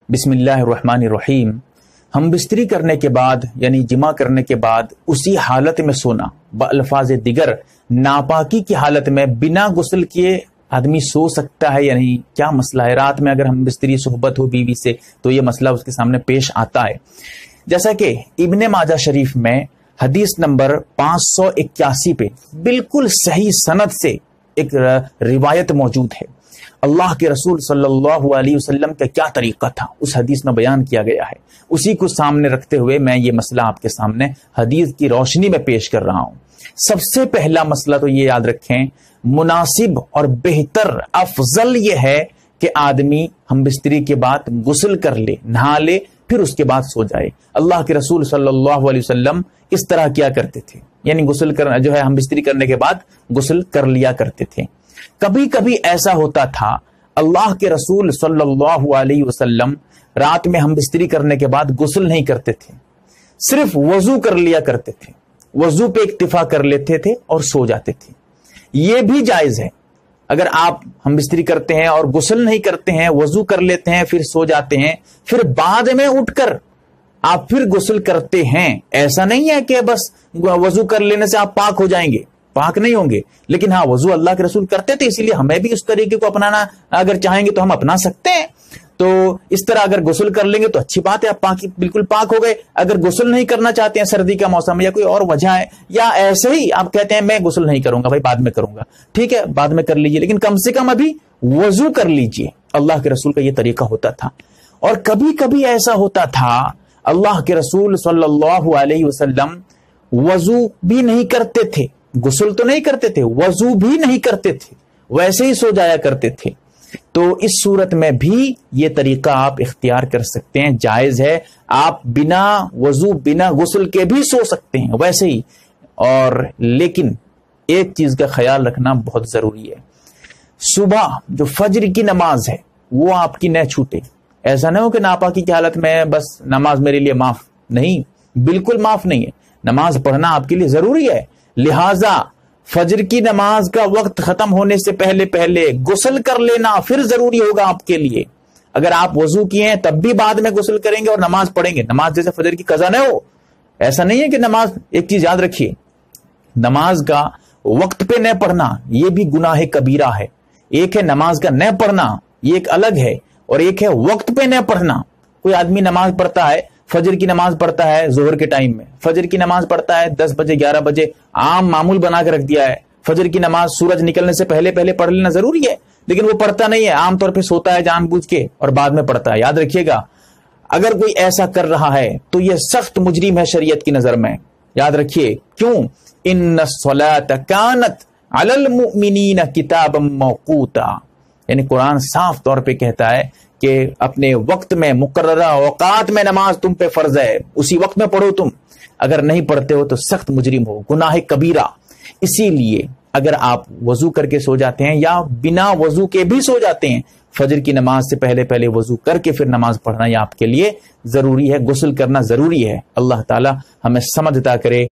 بسم اللہ الرحمن الرحیم۔ ہم بستری کرنے کے بعد یعنی جمع کرنے کے بعد اسی حالت میں سونا، بالفاظ دیگر ناپاکی کی حالت میں بنا غسل کیے آدمی سو سکتا ہے یا نہیں؟ کیا مسئلہ ہے؟ رات میں اگر ہم بستری صحبت ہو بیوی سے تو یہ مسئلہ اس کے سامنے پیش آتا ہے، جیسا کہ ابن ماجہ شریف میں حدیث نمبر 581 پہ بالکل صحیح سند سے ایک روایت موجود ہے۔ اللہ کے رسول صلی اللہ علیہ وسلم کا کیا طریقہ تھا اس حدیث میں بیان کیا گیا ہے، اسی کو سامنے رکھتے ہوئے میں یہ مسئلہ آپ کے سامنے حدیث کی روشنی میں پیش کر رہا ہوں۔ سب سے پہلا مسئلہ تو یہ یاد رکھیں، مناسب اور بہتر افضل یہ ہے کہ آدمی ہم بستری کے بعد غسل کر لے، نہا لے، پھر اس کے بعد سو جائے۔ اللہ کے رسول صلی اللہ علیہ وسلم اس طرح کیا کرتے تھے، یعنی غسل کرنا جو ہے ہم بستری کرنے کے بعد غسل کر لیا کرتے تھے۔ کبھی کبھی ایسا ہوتا تھا اللہ کے رسول صلی اللہ علیہ وسلم رات میں ہم بستری کرنے کے بعد غسل نہیں کرتے تھے، صرف وضو کر لیا کرتے تھے، وضو پہ اکتفا کر لیتے تھے اور سو جاتے تھے۔ یہ بھی جائز ہے، اگر آپ ہم بستری کرتے ہیں اور غسل نہیں کرتے ہیں، وضو کر لیتے ہیں پھر سو جاتے ہیں، پھر بعد میں اٹھ کر آپ پھر غسل کرتے ہیں، ایسا نہیں ہے کہ بس وضو کر لینے سے آپ پاک ہو جائیں گے، پاک نہیں ہوں گے، لیکن ہاں وضو اللہ کے رسول کرتے تھے، اسی لیے ہمیں بھی اس طریقے کو اپنانا اگر چاہیں گے تو ہم اپنا سکتے ہیں۔ تو اس طرح اگر غسل کر لیں گے تو اچھی بات ہے، آپ بالکل پاک ہو گئے۔ اگر غسل نہیں کرنا چاہتے ہیں، سردی کا موسم یا کوئی اور وجہ ہے، یا ایسے ہی آپ کہتے ہیں میں غسل نہیں کروں گا بھائی، بعد میں کروں گا، ٹھیک ہے بعد میں کر لیجئے، لیکن کم سے کم ابھی وضو کر لیجئے۔ اللہ کے رسول کا یہ طریقہ ہوتا تھا۔ اور کبھی کبھی ایسا ہوتا تھا اللہ کے رسول صلی اللہ علیہ وسلم وضو بھی نہیں کرتے تھے، غسل تو نہیں کرتے تھے، وضو بھی نہیں کرتے تھے، ویسے ہی سو جایا کرتے تھے۔ تو اس صورت میں بھی یہ طریقہ آپ اختیار کر سکتے ہیں، جائز ہے، آپ بنا وضو بنا غسل کے بھی سو سکتے ہیں ویسے ہی۔ اور لیکن ایک چیز کا خیال رکھنا بہت ضروری ہے، صبح جو فجر کی نماز ہے وہ آپ کی نہ چھوٹے۔ ایسا نہ ہو کہ ناپاکی کی حالت میں بس نماز میرے لیے معاف نہیں، بالکل معاف نہیں ہے، نماز پڑھنا آپ کے لیے ضروری ہے، لہذا فجر کی نماز کا وقت ختم ہونے سے پہلے پہلے غسل کر لینا پھر ضروری ہوگا آپ کے لیے۔ اگر آپ وضو کیے ہیں تب بھی بعد میں غسل کریں گے اور نماز پڑھیں گے، نماز جیسے فجر کی قضا نہ ہو۔ ایسا نہیں ہے کہ نماز، ایک چیز یاد رکھیے، نماز کا وقت پہ نہ پڑھنا یہ بھی گناہ کبیرہ ہے۔ ایک ہے نماز کا نہ پڑھنا، یہ ایک الگ ہے، اور ایک ہے وقت پہ نہ پڑھنا۔ کوئی آدمی نماز پڑھتا ہے، فجر کی نماز پڑھتا ہے ظہر کے ٹائم میں، فجر کی نماز پڑھتا ہے 10 بجے 11 بجے، عام معمول بنا کے رکھ دیا ہے۔ فجر کی نماز سورج نکلنے سے پہلے پہلے پڑھ لینا ضروری ہے، لیکن وہ پڑھتا نہیں ہے، عام طور پہ سوتا ہے جان بوجھ کے اور بعد میں پڑھتا ہے۔ یاد رکھیے گا، اگر کوئی ایسا کر رہا ہے تو یہ سخت مجرم ہے شریعت کی نظر میں۔ یاد رکھیے، کیوں؟ ان الصلاۃ کانت علی المؤمنین کتابا موقوتا، یعنی قرآن صاف طور پہ کہتا ہے کہ اپنے وقت میں، مقررہ اوقات میں نماز تم پہ فرض ہے، اسی وقت میں پڑھو تم۔ اگر نہیں پڑھتے ہو تو سخت مجرم ہو، گناہ کبیرہ۔ اسی لیے اگر آپ وضو کر کے سو جاتے ہیں یا بنا وضو کے بھی سو جاتے ہیں، فجر کی نماز سے پہلے پہلے وضو کر کے پھر نماز پڑھنا یہ آپ کے لیے ضروری ہے، غسل کرنا ضروری ہے۔ اللہ تعالی ہمیں سمجھ عطا کرے۔